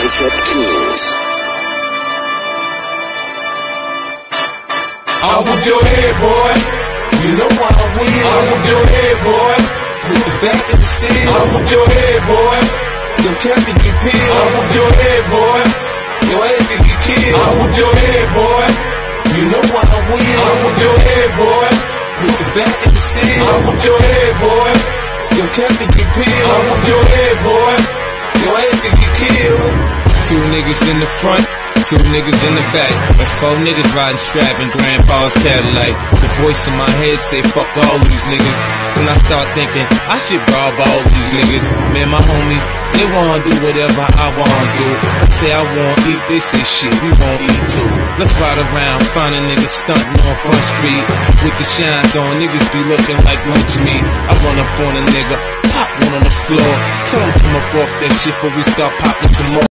Concept Kings. I'll whoop your head, boy. You know why I win. I'll whoop your head, boy. With the back of the steel. I'll whoop your head, boy. Your cap can get peeled. I'll whoop your head, boy. Your ass can get killed. I'll whoop your head, boy. You know why I win. I'll whoop your head, boy. With the back of the steel. I'll whoop your head, boy. Your cap can get peeled. I'll whoop your head, boy. Your ass can get killed. Two niggas in the front, two niggas in the back. That's four niggas riding strap in grandpa's Cadillac. The voice in my head say fuck all these niggas. Then I start thinking I should rob all these niggas. Man, my homies, they wanna do whatever I wanna do. I say I wanna eat, they say shit, we won't eat too. Let's ride around, find a nigga stunting on Front Street with the shines on, niggas be looking like lunch meat. I run up on a nigga, pop one on the floor. Tell him come up off that shit before we start popping some more.